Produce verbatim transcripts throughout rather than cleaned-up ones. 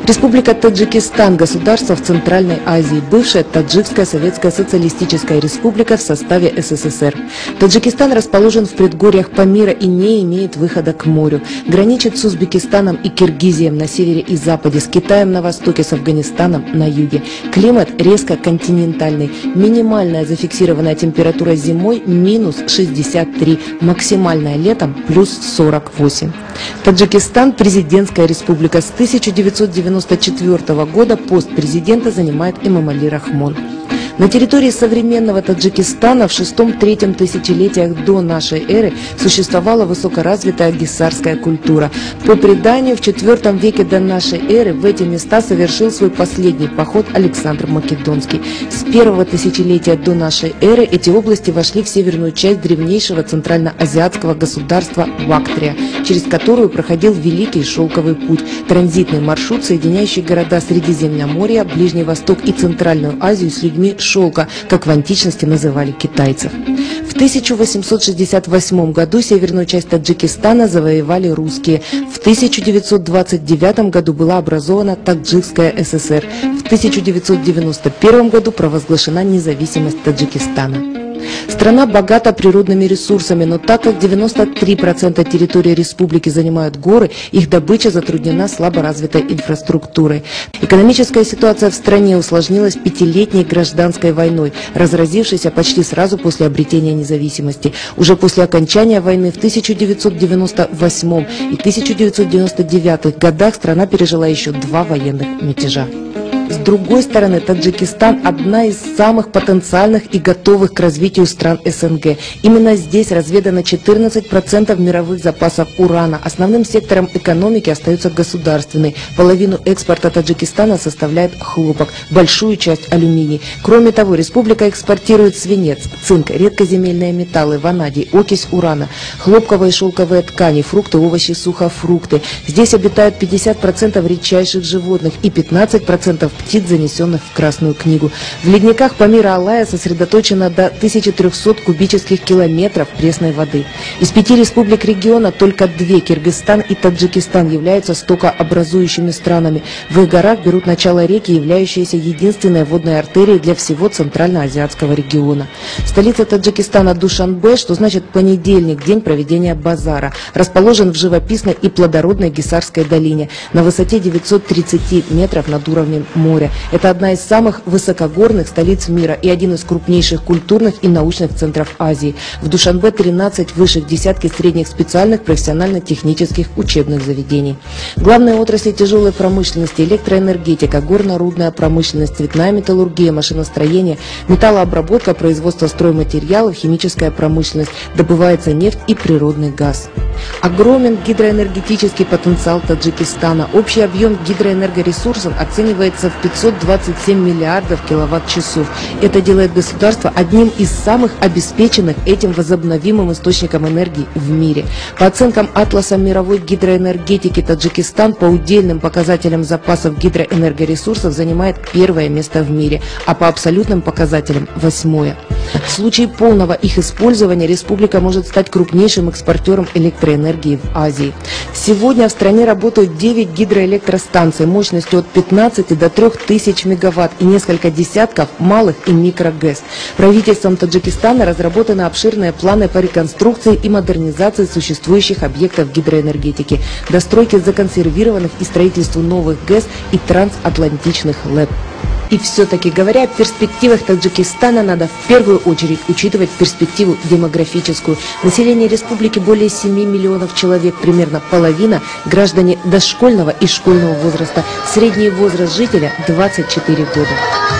Республика Таджикистан – государство в Центральной Азии, бывшая Таджикская Советская Социалистическая Республика в составе СССР. Таджикистан расположен в предгорьях Памира и не имеет выхода к морю. Граничит с Узбекистаном и Киргизией на севере и западе, с Китаем на востоке, с Афганистаном на юге. Климат резко континентальный. Минимальная зафиксированная температура зимой – минус шестьдесят три, максимальная летом – плюс сорок восемь. Таджикистан – президентская республика. С тысяча девятьсот девяносто четвёртого года пост президента занимает Эмомали Рахмон. На территории современного Таджикистана в шестом-третьем тысячелетиях до нашей эры существовала высокоразвитая гиссарская культура. По преданию, в четвёртом веке до нашей эры в эти места совершил свой последний поход Александр Македонский. С первого тысячелетия до нашей эры эти области вошли в северную часть древнейшего центральноазиатского государства Бактрия, через которую проходил Великий Шелковый путь, транзитный маршрут, соединяющий города Средиземноморья, Ближний Восток и Центральную Азию с людьми шелка, как в античности называли китайцев. В тысяча восемьсот шестьдесят восьмом году северную часть Таджикистана завоевали русские. В тысяча девятьсот двадцать девятом году была образована Таджикская ССР. В тысяча девятьсот девяносто первом году провозглашена независимость Таджикистана. Страна богата природными ресурсами, но так как девяносто три процента территории республики занимают горы, их добыча затруднена слаборазвитой инфраструктурой. Экономическая ситуация в стране усложнилась пятилетней гражданской войной, разразившейся почти сразу после обретения независимости. Уже после окончания войны в тысяча девятьсот девяносто восьмом и тысяча девятьсот девяносто девятом годах страна пережила еще два военных мятежа. С другой стороны, Таджикистан – одна из самых потенциальных и готовых к развитию стран СНГ. Именно здесь разведано четырнадцать процентов мировых запасов урана. Основным сектором экономики остается государственный. Половину экспорта Таджикистана составляет хлопок, большую часть – алюминий. Кроме того, республика экспортирует свинец, цинк, редкоземельные металлы, ванадий, окись урана, хлопковые и шелковые ткани, фрукты, овощи, сухофрукты. Здесь обитают пятьдесят процентов редчайших животных и пятнадцать процентов птиц, занесенных в Красную книгу. В ледниках Памира-Алая сосредоточено до тысячи трёхсот кубических километров пресной воды. Из пяти республик региона только две, Киргизстан и Таджикистан, являются стокообразующими странами. В их горах берут начало реки, являющиеся единственной водной артерией для всего центральноазиатского региона. Столица Таджикистана Душанбе, что значит понедельник, день проведения базара, расположен в живописной и плодородной Гиссарской долине на высоте девятьсот тридцать метров над уровнем моря. Это одна из самых высокогорных столиц мира и один из крупнейших культурных и научных центров Азии. В Душанбе тринадцать высших, десятки средних специальных профессионально-технических учебных заведений. Главные отрасли тяжелой промышленности – электроэнергетика, горно-рудная промышленность, цветная металлургия, машиностроение, металлообработка, производство стройматериалов, химическая промышленность, добывается нефть и природный газ. Огромен гидроэнергетический потенциал Таджикистана. Общий объем гидроэнергоресурсов оценивается в пятьсот двадцать семь миллиардов киловатт-часов. Это делает государство одним из самых обеспеченных этим возобновимым источником энергии в мире. По оценкам Атласа мировой гидроэнергетики, Таджикистан по удельным показателям запасов гидроэнергоресурсов занимает первое место в мире, а по абсолютным показателям – восьмое. В случае полного их использования республика может стать крупнейшим экспортером электроэнергии в Азии. Сегодня в стране работают девять гидроэлектростанций мощностью от пятнадцати до трёх тысяч мегаватт и несколько десятков малых и микрогэс. Правительством Таджикистана разработаны обширные планы по реконструкции и модернизации существующих объектов гидроэнергетики, достройке законсервированных и строительству новых ГЭС и трансатлантичных ЛЭП. И все-таки, говоря о перспективах Таджикистана, надо в первую очередь учитывать перспективу демографическую. Население республики более семи миллионов человек, примерно половина – граждане дошкольного и школьного возраста. Средний возраст жителя – двадцать четыре года.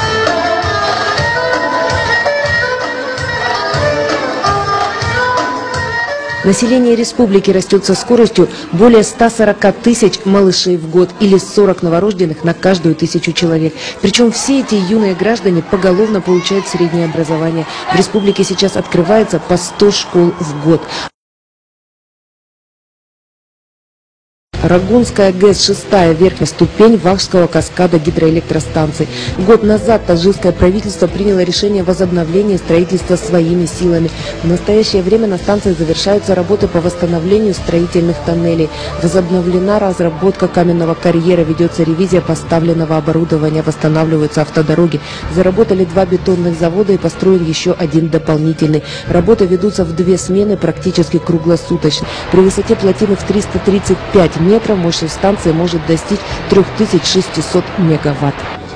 Население республики растет со скоростью более ста сорока тысяч малышей в год или сорок новорожденных на каждую тысячу человек. Причем все эти юные граждане поголовно получают среднее образование. В республике сейчас открывается по сто школ в год. Рагунская ГЭС, шестая верхняя ступень Вахжского каскада гидроэлектростанций. Год назад таджикское правительство приняло решение о возобновлении строительства своими силами. В настоящее время на станции завершаются работы по восстановлению строительных тоннелей. Возобновлена разработка каменного карьера, ведется ревизия поставленного оборудования, восстанавливаются автодороги. Заработали два бетонных завода и построен еще один дополнительный. Работы ведутся в две смены практически круглосуточно. При высоте плотины в триста тридцать пять метров мощность станции может достичь трёх тысяч шестисот мегаватт.